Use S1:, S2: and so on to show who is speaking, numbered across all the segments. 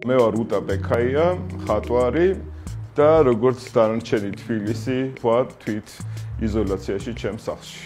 S1: მე ვარ უტა ბექაია, ხატვარი და როგორც დანარჩენი თბილისი, ვარ თვით იზოლაციაში ჩემს სახლში.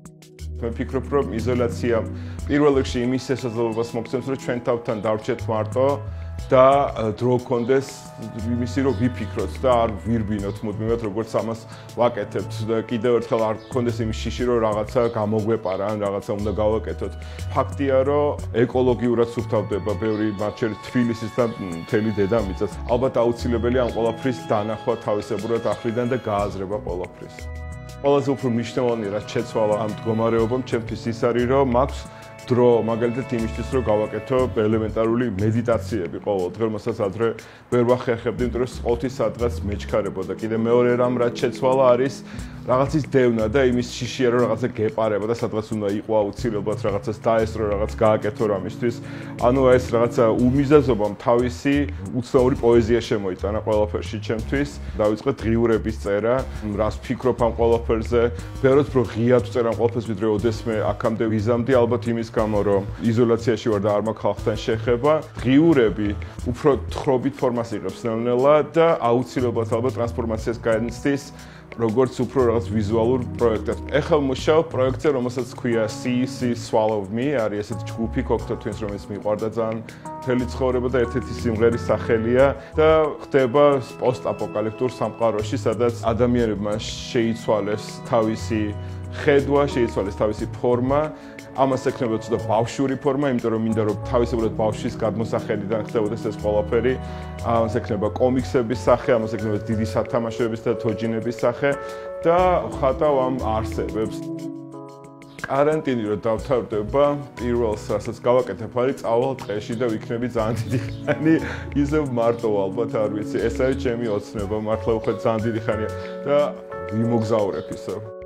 S1: მე ვფიქრობ, რომ იზოლაცია პირველ რიგში იმის შესაძლებლობას მოგცემს, რომ ჩვენ თავთან დავრჩეთ მარტო და დრო გქონდეს იმისი, რომ ვიფიქროთ და არ ვირბინოთ მუდმივად, როგორც ამას ვაკეთებთ და კიდევ ერთხელ არ გქონდეს იმის შიში, რომ რაღაცა გამოგვეპარა, ან რაღაცა უნდა გავაკეთოთ. ფაქტია, რომ ეკოლოგიურად სუფთავდება ბევრი მათ შორის თბილისის და მთელი დედამიწას. ალბათ აუცილებელია ამ ყველაფრის დანახვა თავისებურად ახრიდან და გააზრება ყველაფრის. ყველაზე უფრო მნიშვნელოვანი რაც შეცვალა ამ მდგომარეობამ ჩემთვის ის არის, რომ მაქვს დრო მაგალითად იმისთვის რომ გავაკეთო ელემენტარული მედიტაციები ყოველდღე, რომელსაც ადრე ვერ ვახერხებდი, იმიტომ რომ ყოველთვის სადღაც მეჩქარებოდა. კიდე მეორე რამ რაც შეცვალა არის რაღაცის დევნა და იმის შიშია რომ რაღაცა გეპარება და სადღაც უნდა იყო აუცილებლად რაღაცას დაესწრო, რაღაც გააკეთო რამისთვის. ანუ ეს რაღაცა უმიზეზობამ თავისი უცნაური პოეზია შემოიტანა ყველაფერში ჩემთვის. დავიწყე დღიურების წერა, რას ვფიქრობ ამ ყველაფერზე, ბევრად უფრო ღიად ვწერა ამ ყველაფერს, ვიდრე ოდესმე აქამდე ვიზამდი, ალბათ იმის გამო რომ იზოლაციაში ვარ და არ მაქვს ხალხთან შეხება. დღიურები უფრო თხრობით ფორმას იღებს ნელ-ნელა და აუცილებლად ალბათ ტრანსფორმაციას განიცდის როგორც უფრო რაღაც ვიზუალურ პროექტად. ეხლა მუშაობ პროექტზე, რომელსაც ქვია See Swallow Me, არის ესეთი ჯგუფი Cocteau Twins, რომელიც მიყვარდა ძალიან მთელი ცხოვრება და ერთ-ერთი სიმღერის სახელია და ხდება პოსტ-აპოკალიფტურ სამყაროში, სადაც ადამიანებმა შეიცვალეს თავისი ხედვა, შეიცვალეს თავისი ფორმა. ამას ექნება ცოტა ბავშვური ფორმა, იმიტომ რომ მინდა რომ თავისებურად ბავშვის გადმოსახედიდან ხდებოდეს ეს ყველაფერი. ამას ექნება კომიქსების სახე, ამას ექნება დიდი სათამაშოების და თოჯინების სახე და ხატავ ამ არსებებს. კარანტინი რომ დავთავრდება, პირველს რასაც გავაკეთებ არის წავალ ტყეში და ვიქნები ძალიან დიდი ხანი ისევ მარტო ალბათ არ ვიცი. ეს არის ჩემი ოცნება, მართლა უხედ ძალიან დიდი ხანია და ვიმოგზაურებ ისევ.